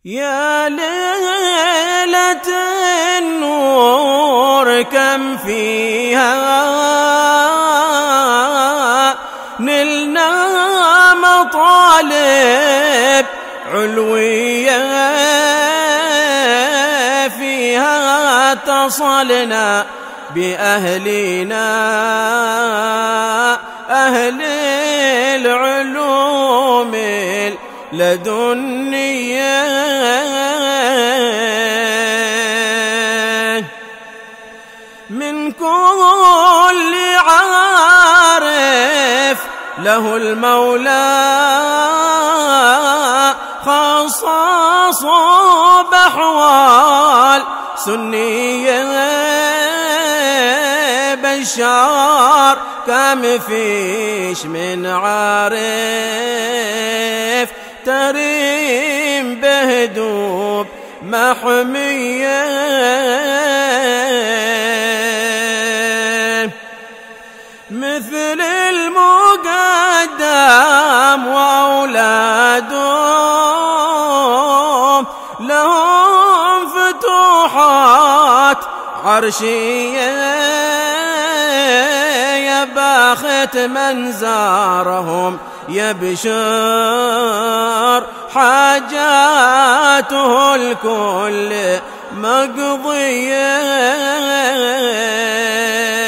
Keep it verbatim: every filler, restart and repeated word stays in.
يا ليلة النور كم فيها نلنا مطالب علوية، فيها اتصلنا بأهلنا أهل العلوم لدنيا. من كل عارف له المولى خصصوا بأحوال سنية، بشار كم فيش من عارف تريم بهدوب محمية. مثل المقدم وأولادهم لهم فتوحات عرشية، يا باخت من زارهم يبشر حاجاته الكل مقضية.